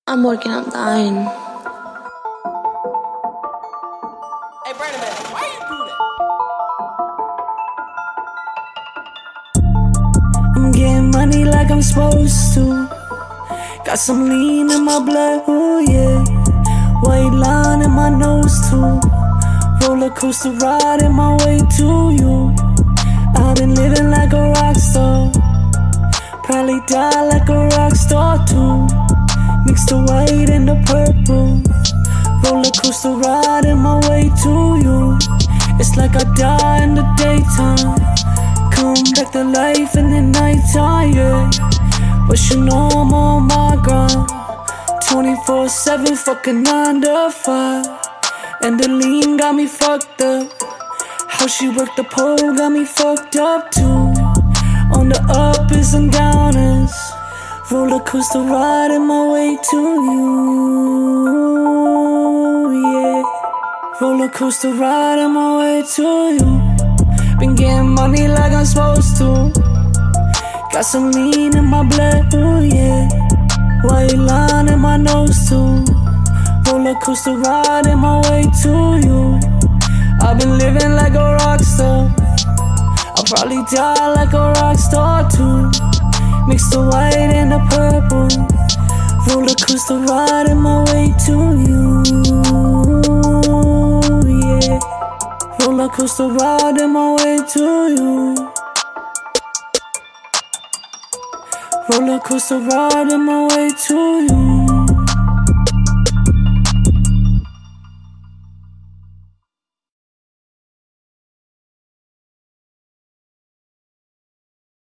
I'm working on dying. Hey, Brandon, man, why you do that? I'm getting money like I'm supposed to. Got some lean in my blood, ooh yeah. White line in my nose too. Roller coaster ride in my way to you. I've been living like a rock star. Probably die like a rock star too. Mix the white and the purple. Roller coaster ride in my way to you. It's like I die in the daytime, come back to life in the nighttime, yeah. But you know I'm on my grind, 24/7, fucking 9 to 5. And the lean got me fucked up. How she worked the pole got me fucked up too. On the uppers and downers, roller coaster ride in my way to you, yeah. Roller coaster ride in my way to you. Been getting money like I'm supposed to. Got some lean in my blood, ooh yeah. White line in my nose too. Roller coaster ride in my way to you. I've been living like a rock star. I'll probably die like a rock star too. Mix the white and the purple. Roller coaster ride in my way to you, yeah. Roller coaster ride in my way to you. Roller coaster ride in my way to you.